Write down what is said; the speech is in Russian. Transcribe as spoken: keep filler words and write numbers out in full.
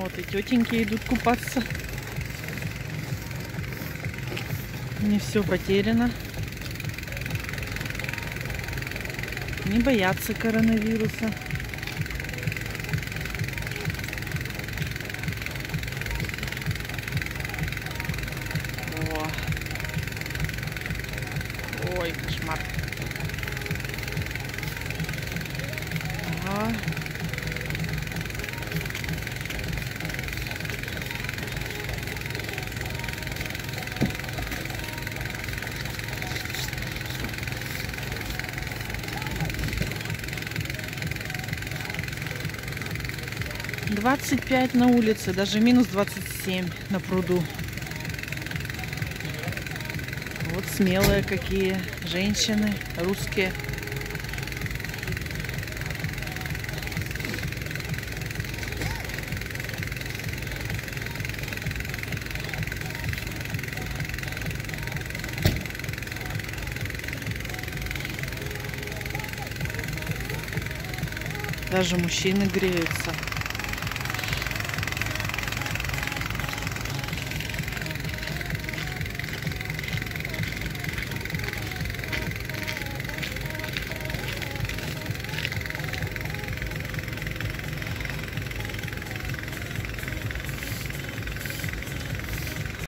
Вот и тетеньки идут купаться. Не все потеряно. Не боятся коронавируса. О. Ой, кошмар. Ага. двадцать пять на улице, даже минус двадцать семь на пруду. Вот смелые какие женщины русские. Даже мужчины греются.